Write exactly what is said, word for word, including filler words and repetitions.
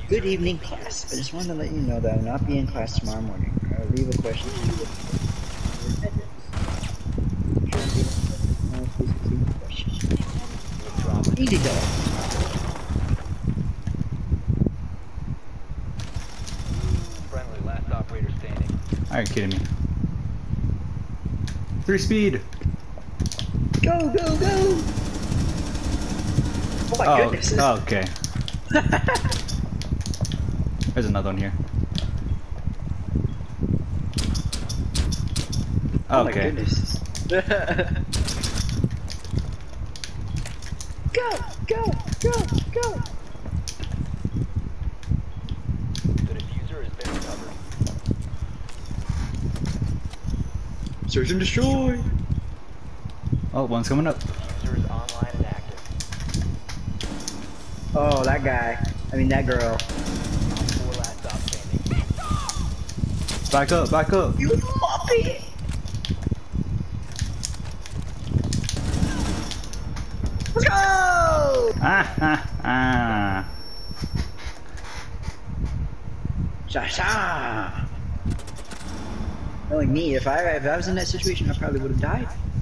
Good evening, class. I just wanted to let you know that I will not be in class tomorrow morning. I will leave a question to you with attendance. Please complete the question. Easy dog. Friendly, last operator standing. Are you kidding me? Three speed. Go, go, go! Oh my Oh, goodness. This... oh, okay. There's another one here. Oh my Okay. goodness. Go, go, go, go! The diffuser has been recovered. Search and destroy! Oh, one's coming up. Diffuser is online and active. Oh, that guy. I mean, that girl. Op four last stop standing. Back up, back up. You puppy! Let's go! Ah, ah, ah. Sha-sha! Knowing me, if I, if I was in that situation, I probably would have died.